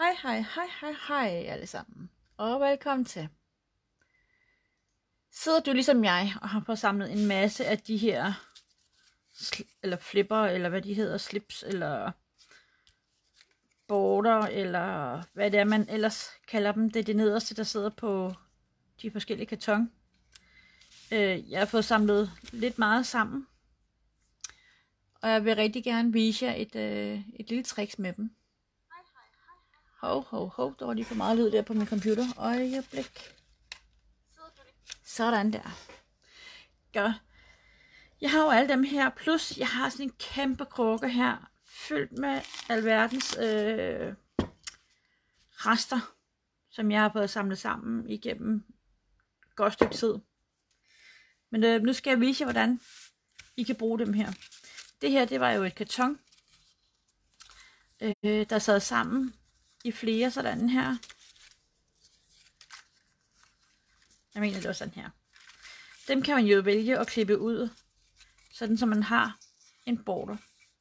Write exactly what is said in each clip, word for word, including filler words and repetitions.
Hej, hej, hej, hej, hej alle sammen, og velkommen til. Sidder du ligesom jeg og har fået samlet en masse af de her, eller flipper, eller hvad de hedder, slips, eller border, eller hvad det er, man ellers kalder dem. Det er det nederste, der sidder på de forskellige karton. Jeg har fået samlet lidt meget sammen, og jeg vil rigtig gerne vise jer et, et lille tricks med dem. Hov, hov, hov, der var lige for meget lyd der på min computer. Øjeblik. Sådan der. Godt. Jeg har jo alle dem her, plus jeg har sådan en kæmpe krukke her, fyldt med alverdens øh, rester, som jeg har fået samlet sammen igennem et godt stykke tid. Men øh, nu skal jeg vise jer, hvordan I kan bruge dem her. Det her, det var jo et karton, øh, der sad sammen i flere sådan her. Jeg mener, det var sådan her. Dem kan man jo vælge at klippe ud, sådan så man har en border.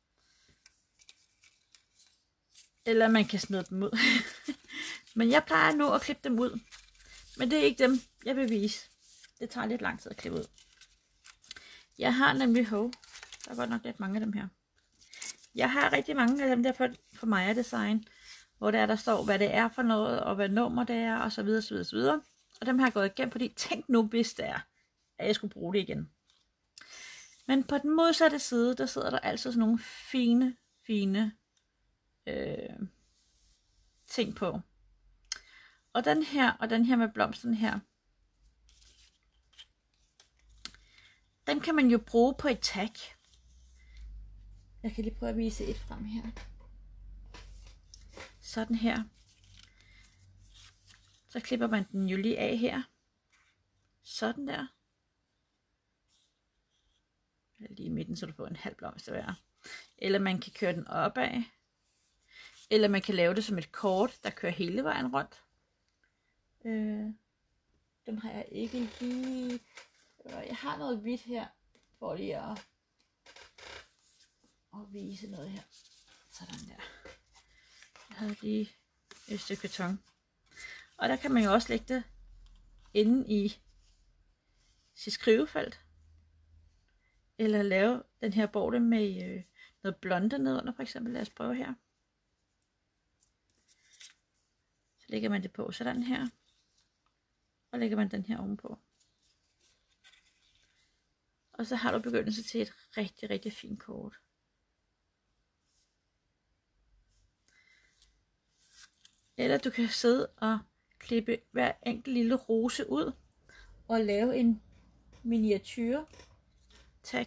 Eller man kan smide dem ud. Men jeg plejer nu at klippe dem ud. Men det er ikke dem, jeg vil vise. Det tager lidt lang tid at klippe ud. Jeg har nemlig, hov, der er godt nok lidt mange af dem her. Jeg har rigtig mange af dem der for, for Maja Design, hvor der, der står, hvad det er for noget, og hvad nummer det er, og så videre, så videre, så videre. Og dem har jeg gået igennem, fordi tænk nu, hvis det er, at jeg skulle bruge det igen. Men på den modsatte side, der sidder der altså sådan nogle fine, fine øh, ting på. Og den her, og den her med blomsten her, den kan man jo bruge på et tag. Jeg kan lige prøve at vise et frem her. Sådan her. Så klipper man den jo lige af her. Sådan der. Lige i midten, så du får en halv blomst hver. Eller man kan køre den opad. Eller man kan lave det som et kort, der kører hele vejen rundt. Øh, dem har jeg ikke lige. Jeg har noget hvidt her, for lige at, at vise noget her. Sådan der. Jeg havde lige et stykke karton. Og der kan man jo også lægge det inde i sit skrivefelt. Eller lave den her borte med øh, noget blonde nedunder, for eksempel. Lad os prøve her. Så lægger man det på sådan her. Og lægger man den her ovenpå. Og så har du begyndelse til et rigtig, rigtig fint kort. Eller du kan sidde og klippe hver enkelt lille rose ud og lave en miniature tag.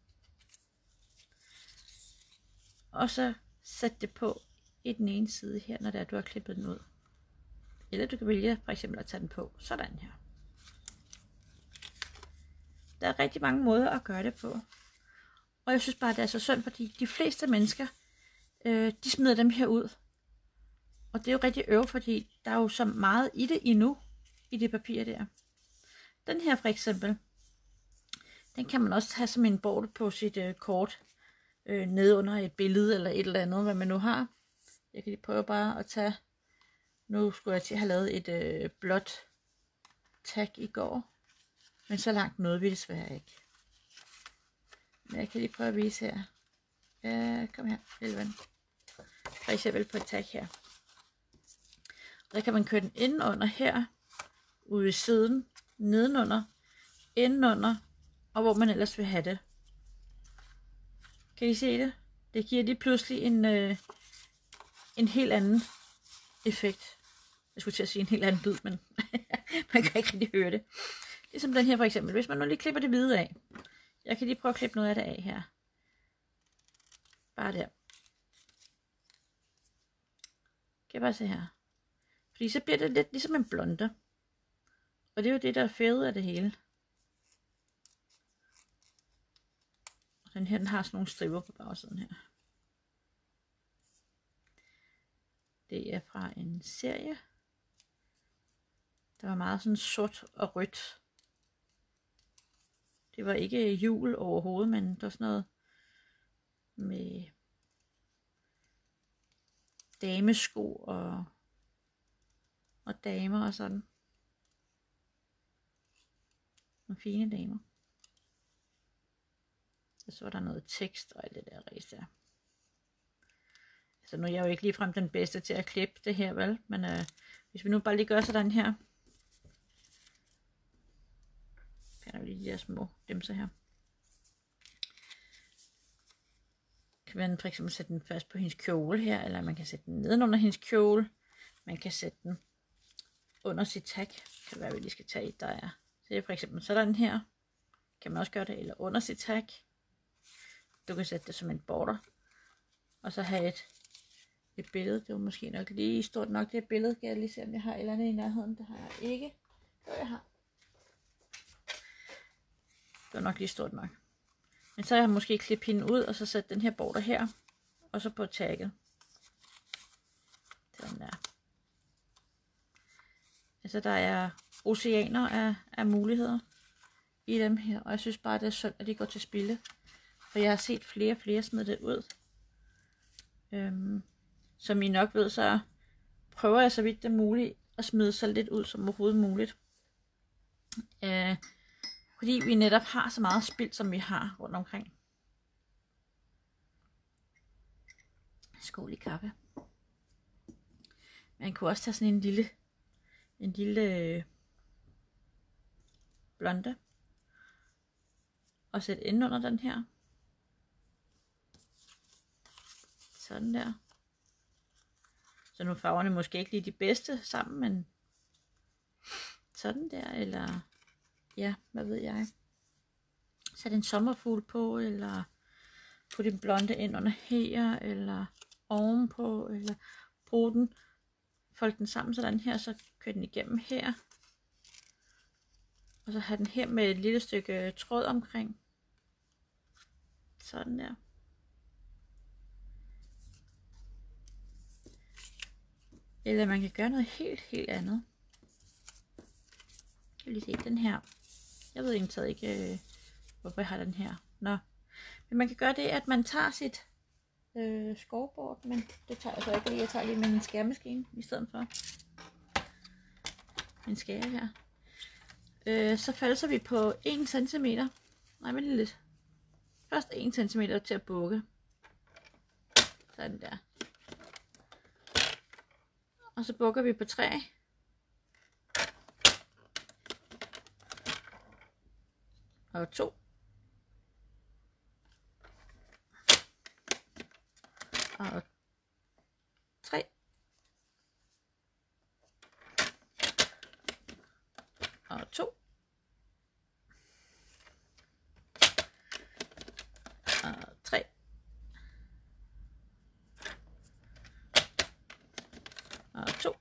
Og så sætte det på i den ene side her, når det er, du har klippet den ud. Eller du kan vælge for eksempel at tage den på sådan her. Der er rigtig mange måder at gøre det på. Og jeg synes bare, det er så synd, fordi de fleste mennesker, øh, de smider dem her ud. Og det er jo rigtig øv, fordi der er jo så meget i det endnu, i det papir der. Den her for eksempel, den kan man også have som en border på sit øh, kort, øh, nede under et billede eller et eller andet, hvad man nu har. Jeg kan lige prøve bare at tage, nu skulle jeg til at have lavet et øh, blåt tag i går. Men så langt nåede vi desværre ikke. Men jeg kan lige prøve at vise her. Ja, kom her, lille ven. For eksempel på et tag her. Og der kan man køre den indenunder her, ude i siden, nedenunder, indenunder, og hvor man ellers vil have det. Kan I se det? Det giver lige pludselig en, øh, en helt anden effekt. Jeg skulle til at sige en helt anden lyd, men man kan ikke rigtig høre det. Ligesom den her for eksempel. Hvis man nu lige klipper det hvide af. Jeg kan lige prøve at klippe noget af det af her. Bare der. Kan jeg bare se her. Fordi så bliver det lidt ligesom en blonde. Og det er jo det, der er fede af det hele. Og den her, den har sådan nogle striber på bagsiden her. Det er fra en serie. Der var meget sådan sort og rødt. Det var ikke jul overhovedet, men det var sådan noget med damesko og og damer og sådan. Nogle fine damer. Og så var der noget tekst og alt det der ræs der. Så nu er jeg jo ikke ligefrem den bedste til at klippe det her, vel? Men øh, hvis vi nu bare lige gør sådan her. Kan der lige de der små dimser her. Kan man for eksempel sætte den først på hendes kjole her, eller man kan sætte den nedenunder hendes kjole. Man kan sætte den under sit tag. Kan være, at vi lige skal tage et, der er. Så det er for eksempel sådan her. Kan man også gøre det, eller under sit tag. Du kan sætte det som en border. Og så have et, et billede. Det var måske nok lige stort nok, det her billede. Kan jeg lige se, om jeg har et eller andet i nærheden. Det har jeg ikke. Jo, jeg har. Det var nok lige stort nok. Men så har jeg måske klippet hende ud, og så sætte den her border her. Og så på tagget. Den der. Altså der er oceaner af, af muligheder i dem her. Og jeg synes bare, det er synd, at de går til spilde. For jeg har set flere og flere smide det ud. Øhm, som I nok ved, så prøver jeg så vidt det er muligt at smide så lidt ud som overhovedet muligt. Øh, fordi vi netop har så meget spild, som vi har rundt omkring. Skål i kaffe. Man kunne også tage sådan en lille, en lille øh, blonde og sætte ind under den her. Sådan der. Så nu er farverne måske ikke lige de bedste sammen, men sådan der, eller ja, hvad ved jeg. Sæt en sommerfugl på, eller put en blonde ind under her, eller ovenpå, eller brug den, fold den sammen sådan her, så kører den igennem her. Og så have den her med et lille stykke tråd omkring. Sådan der. Eller man kan gøre noget helt, helt andet. Jeg vil lige se den her. Jeg ved egentlig ikke, øh, hvorfor jeg har den her. Nå. Men man kan gøre det, at man tager sit øh, skovbord, men det tager jeg så ikke lige. Jeg tager lige med min skærmaskine i stedet for. Min skære her. Øh, så falser vi på en centimeter. Nej, men lidt. Først en centimeter til at bukke. Sådan der. Og så bukker vi på tre. Og to. Og tre. Og to. Og tre. Og to.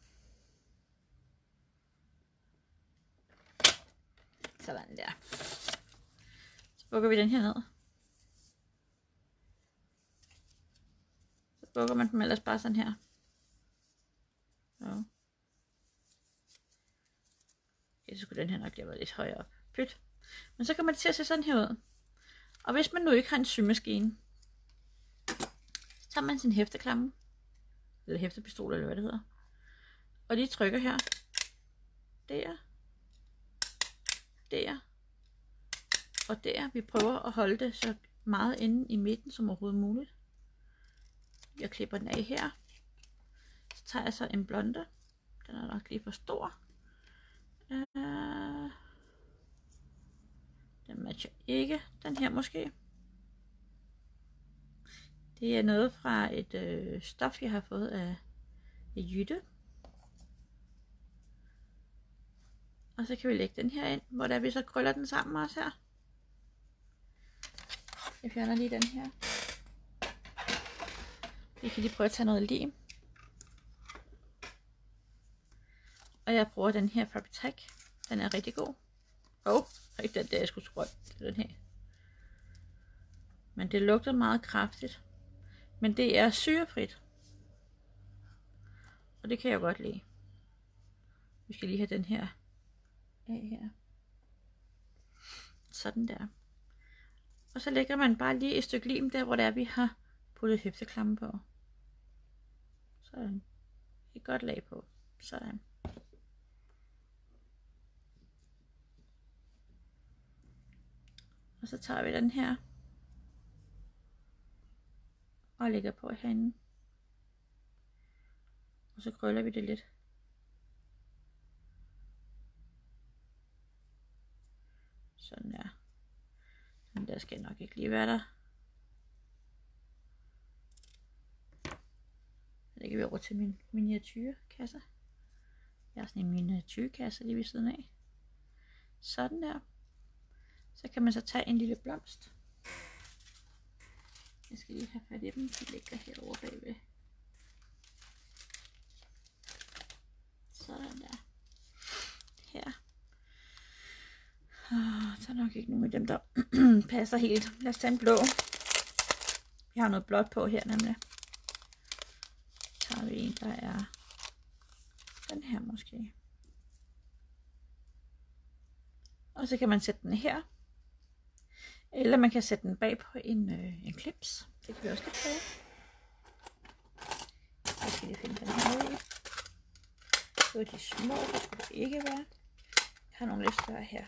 Sådan der. Så bukker vi den her ned. Så bukker man dem ellers bare sådan her. Så. Okay, så skulle den her nok have været lidt højere op. Pyt. Men så kan man til at se sådan her ud. Og hvis man nu ikke har en symaskine, så tager man sin hæfteklamme. Eller hæftepistol, eller hvad det hedder. Og de trykker her. Der. Der. Og der. Vi prøver at holde det så meget inde i midten som overhovedet muligt. Jeg klipper den af her. Så tager jeg så en blonde. Den er nok lige for stor. Uh, den matcher ikke. Den her måske. Det er noget fra et øh, stof, jeg har fået af, af Jytte. Og så kan vi lægge den her ind, hvor der vi så krøller den sammen også her. Jeg fjerner lige den her. Vi kan lige prøve at tage noget lim. Og jeg bruger den her Fabri-Tac. Den er rigtig god. Åh, oh, ikke den der, jeg skulle skrue. Det er den her. Men det lugter meget kraftigt. Men det er syrefrit. Og det kan jeg godt lide. Vi skal lige have den her af her. Sådan der. Og så lægger man bare lige et stykke lim der, hvor det er, vi har puttet hæfteklamme på. Sådan. Et godt lag på. Sådan. Og så tager vi den her og lægger på herinde. Og så krøller vi det lidt. Sådan der. Den der skal nok ikke lige være der. Så lægger vi over til min miniatyrkasse. Jeg har sådan en miniatyrkasse lige ved siden af. Sådan der. Så kan man så tage en lille blomst. Jeg skal lige have fat i dem. De ligger herovre bagved. Sådan der. Her. Oh, der er nok ikke nogen af dem, der passer helt. Lad os tage en blå. Jeg har noget blåt på her nemlig. Så tager vi en, der er den her måske. Og så kan man sætte den her. Eller man kan sætte den bag på en, øh, en klips. Det kan vi også lige prøve. Jeg skal lige finde den her i. Det var de små, det skulle det ikke være. Jeg har nogle lidt større her.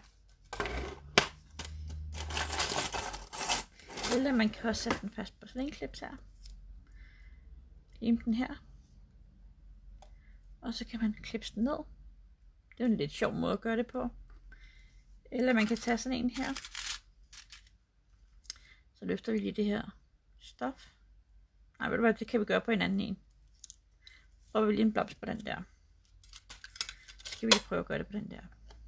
Eller man kan også sætte den fast på sådan en klips her. Lime den her. Og så kan man klipse den ned. Det er en lidt sjov måde at gøre det på. Eller man kan tage sådan en her. Så løfter vi lige det her stof. Nej, ved du hvad, det kan vi gøre på en anden en. Og vi lige en blomst på den der. Så skal vi lige prøve at gøre det på den der.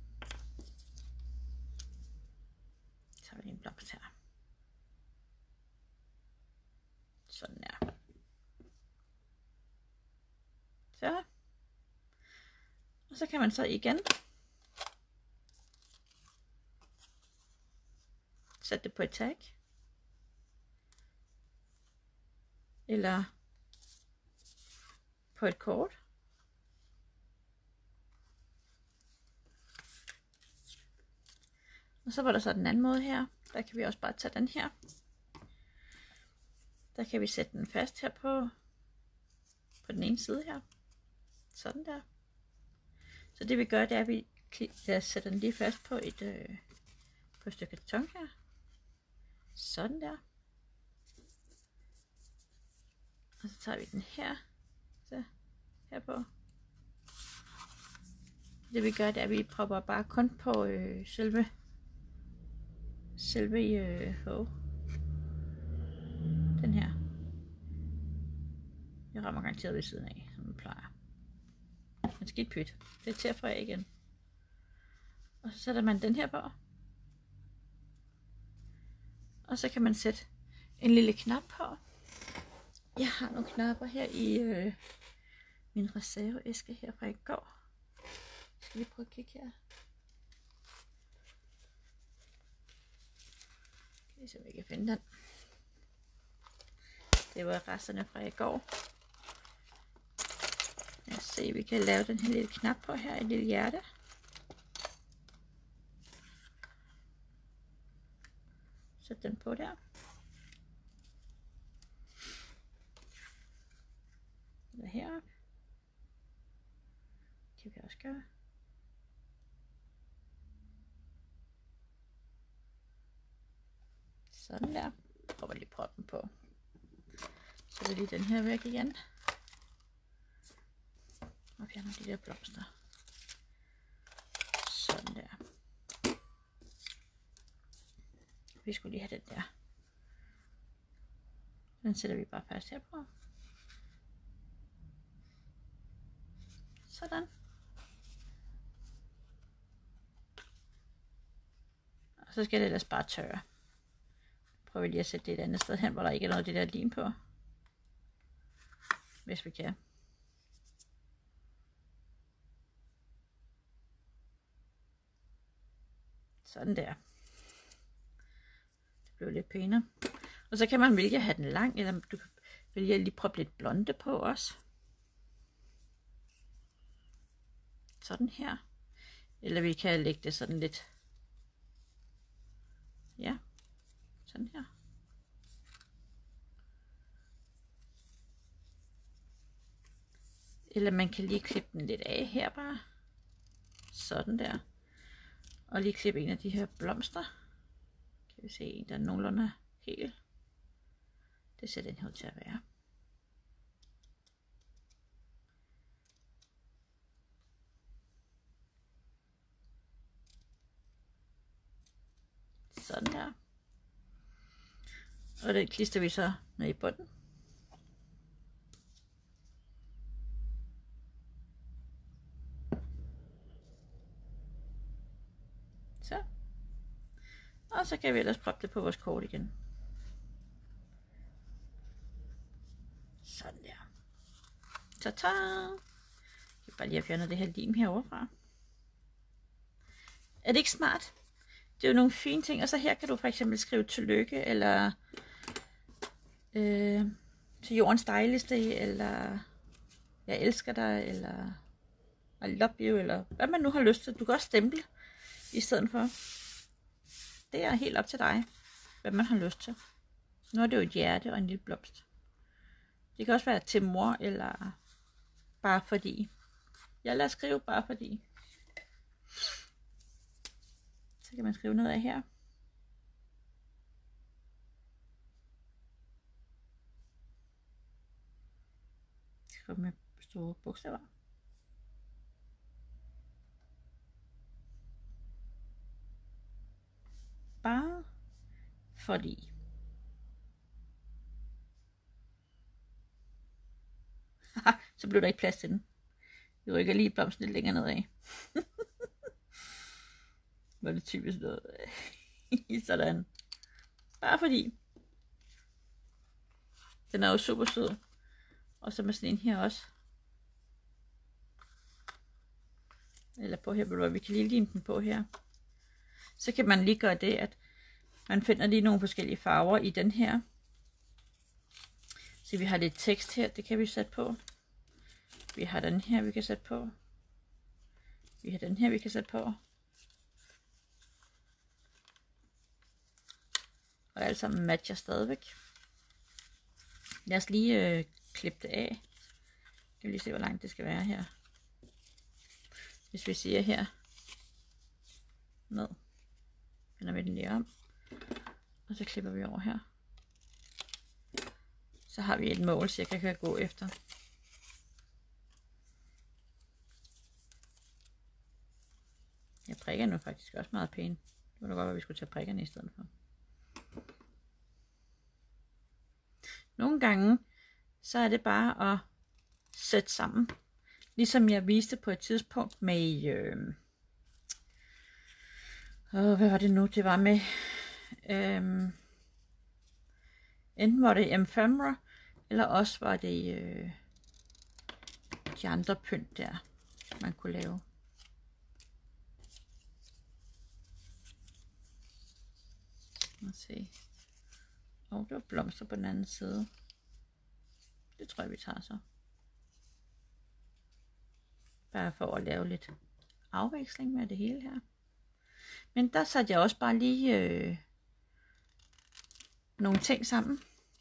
Så tager vi lige en blomst her. Sådan der. Så. Og så kan man så igen sætte det på et tag. Eller på et kort. Og så var der så den anden måde her. Der kan vi også bare tage den her. Der kan vi sætte den fast her på, på den ene side her. Sådan der. Så det vi gør, det er, at vi jeg sætter den lige fast på et, øh, på et stykke karton her. Sådan der. Og så tager vi den her. Så her på. Det vi gør, det er, at vi propper bare kun på øh, selve selve øh, oh. Den her. Jeg rammer garanteret ved siden af, som man plejer. En skidt pyt. Det er til at få af igen. Og så sætter man den her på. Og så kan man sætte en lille knap på. Jeg har nogle knapper her i øh, min reserveæske her fra i går. Jeg skal lige prøve at kigge her. Kan vi se, om jeg kan finde den. Det var resterne fra i går. Lad os se, vi kan lave den her lille knap på her, et lille hjerte. Sæt den på der. Eller heroppe. Det kan vi også gøre. Sådan der. Prøver lige proppen på. Så er det lige den her væk igen. Og fjerner de der blomster. Sådan der. Vi skulle lige have den der. Den sætter vi bare fast her på. Sådan. Og så skal det ellers bare tørre. Prøver vi lige at sætte det et andet sted hen, hvor der ikke er noget af det der lim på. Hvis vi kan. Sådan der. Det blev lidt pænere. Og så kan man vælge at have den lang, eller du kan vælge at lige proppe lidt blonde på også. Sådan her. Eller vi kan lægge det sådan lidt. Ja. Sådan her. Eller man kan lige klippe den lidt af her bare. Sådan der. Og lige klippe en af de her blomster. Skal vi se en, der er nogenlunde hel. Det ser den her ud til at være. Sådan der. Og det klister vi så ned i bunden. Så. Og så kan vi ellers proppe det på vores kort igen. Sådan der. Ta-ta! Jeg kan bare lige have fjernet det her lim herovre fra. Er det ikke smart? Det er jo nogle fine ting. Og så her kan du for eksempel skrive tillykke, eller øh, til jordens dejligste, eller jeg elsker dig, eller I love you, eller hvad man nu har lyst til. Du kan også stemple i stedet for. Det er helt op til dig, hvad man har lyst til. Nu er det jo et hjerte og en lille blomst. Det kan også være til mor, eller bare fordi. Jeg lader skrive bare fordi. Så kan man skrive noget af her. Skriv med store bogstaver. Bare fordi. Så blev der ikke plads til den. Vi rykker lige blomsten lidt længere nedad. Var det typisk noget. Sådan. Bare fordi. Den er jo super sød. Og så med sådan en her også. Eller på her, hvor vi kan lige lime den på her. Så kan man lige gøre det, at man finder lige nogle forskellige farver i den her. Så vi har lidt tekst her, det kan vi sætte på. Vi har den her, vi kan sætte på. Vi har den her, vi kan sætte på. Og alt sammen matcher stadigvæk. Lad os lige øh, klippe det af. Jeg vil lige se, hvor langt det skal være her. Hvis vi siger her. Ned. Vender vi den lige om. Og så klipper vi over her. Så har vi et mål, så jeg kan gå efter. Jeg prikker nu faktisk også meget pænt. Det var da godt, at vi skulle tage prikkerne i stedet for. Nogle gange, så er det bare at sætte sammen. Ligesom jeg viste på et tidspunkt med, øh, øh, hvad var det nu, det var med, øh, enten var det ephemera, eller også var det øh, de andre pynt der, man kunne lave. Lad os se. Og det var blomster på den anden side. Det tror jeg, vi tager så. Bare for at lave lidt afveksling med det hele her. Men der satte jeg også bare lige øh, nogle ting sammen.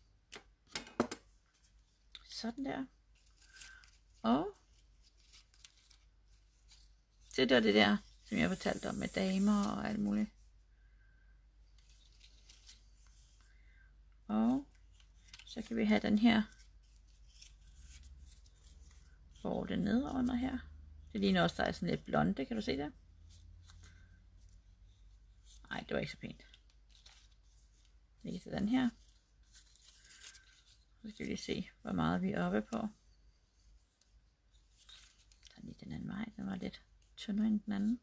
Sådan der. Og det var det der, som jeg fortalte om med damer og alt muligt. Og så kan vi have den her, hvor det nede under her. Det ligner også, der er sådan lidt blonde, kan du se det? Nej, det var ikke så pænt. Lige til den her. Så skal vi lige se, hvor meget vi er oppe på. Så lige den anden vej, den var lidt tyndere end den anden.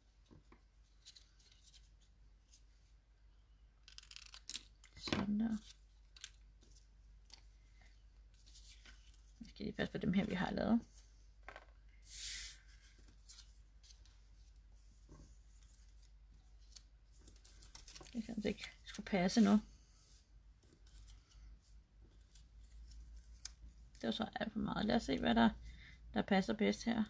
Sådan der. Vi skal lige passe på dem her, vi har lavet. Det kan ikke skulle passe nu. Det var så alt for meget. Lad os se, hvad der, der passer bedst her.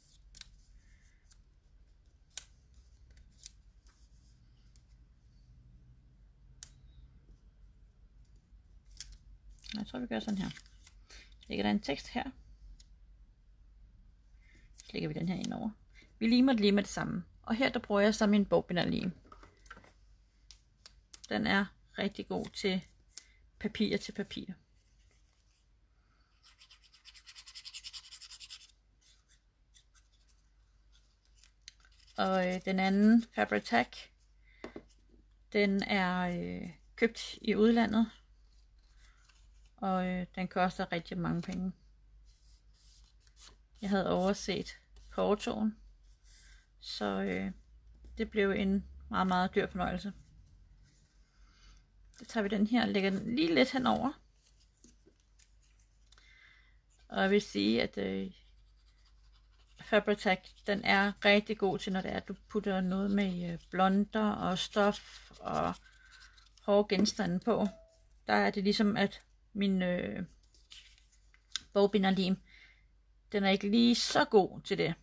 Jeg tror, vi gør sådan her. Så ligger der en tekst her. Så lægger vi den her ind over. Vi limer det lige med det samme. Og her der bruger jeg så min bogbinderlim. Den er rigtig god til papir til papir. Og øh, den anden Fabri-Tac, den er øh, købt i udlandet, og øh, den koster rigtig mange penge. Jeg havde overset portoen, så øh, det blev en meget, meget dyr fornøjelse. Så tager vi den her og lægger den lige lidt henover. Og jeg vil sige, at øh, Fabri-Tac, den er rigtig god til, når det er, at du putter noget med øh, blonder og stof og hårde genstande på. Der er det ligesom, at min øh, bogbinderlim, den er ikke lige så god til det.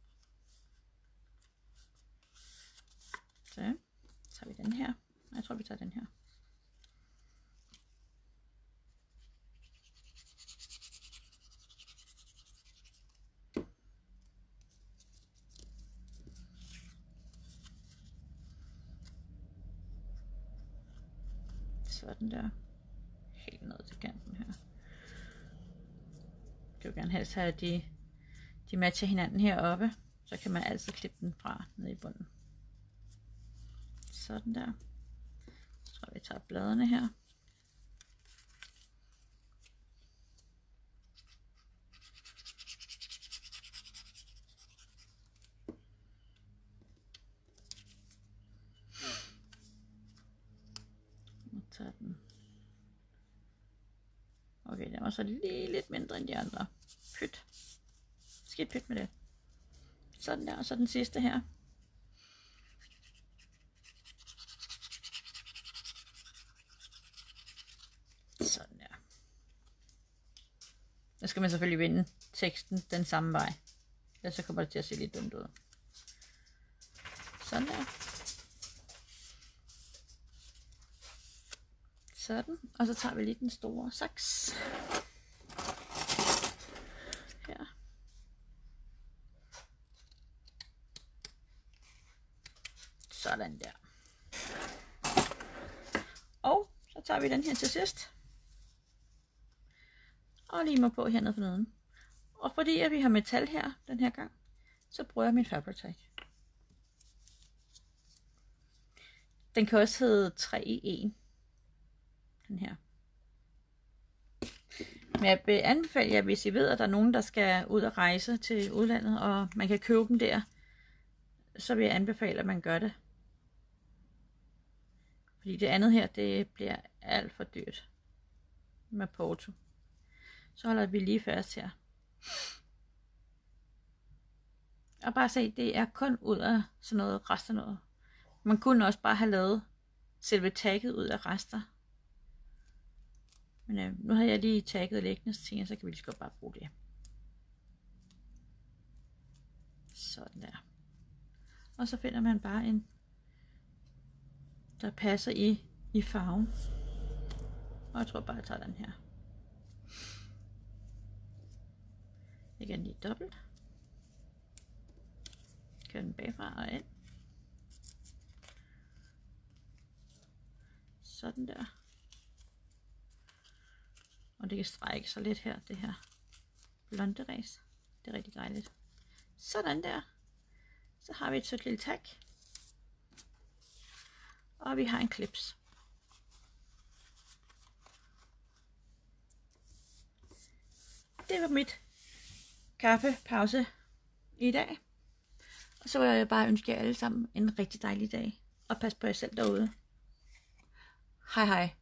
Så tager vi den her. Jeg tror, vi tager den her. Sådan der. Helt ned til kanten her. Jeg vil gerne helst have, at de, de matcher hinanden heroppe. Så kan man altid klippe den fra ned i bunden. Sådan der. Så tror jeg, vi tager bladene her. Og tager den. Okay, den var så lige lidt mindre end de andre. Pyt. Skidt pyt med det. Sådan der, og så den sidste her. Sådan der. Der skal man selvfølgelig vende teksten den samme vej. Ellers så kommer det til at se lidt dumt ud. Sådan der. Sådan. Og så tager vi lige den store saks. Her. Sådan der. Og så tager vi den her til sidst. Og limer på hernede for neden. Og fordi at vi har metal her den her gang, så bruger jeg min Fabri-Tac. Den kan også hedde tre i en. Den her. Men jeg vil anbefale jer, hvis I ved, at der er nogen, der skal ud og rejse til udlandet, og man kan købe dem der, så vil jeg anbefale, at man gør det. Fordi det andet her, det bliver alt for dyrt med porto. Så holder vi lige fast her. Og bare se, det er kun ud af sådan noget rester noget. Man kunne også bare have lavet selve tagget ud af rester. Men øh, nu har jeg lige tagget liggende, så tænker jeg, så kan vi lige så godt bare bruge det. Sådan der. Og så finder man bare en, der passer i, i farven. Og jeg tror bare, jeg tager den her. Igen lige dobbelt. Kører den bagfra og ind. Sådan der. Og det kan strække sig lidt her, det her blonde ræs. Det er rigtig dejligt. Sådan der. Så har vi et sødt lille tag. Og vi har en clips. Det var mit kaffepause i dag. Og så vil jeg bare ønske jer alle sammen en rigtig dejlig dag. Og pas på jer selv derude. Hej hej.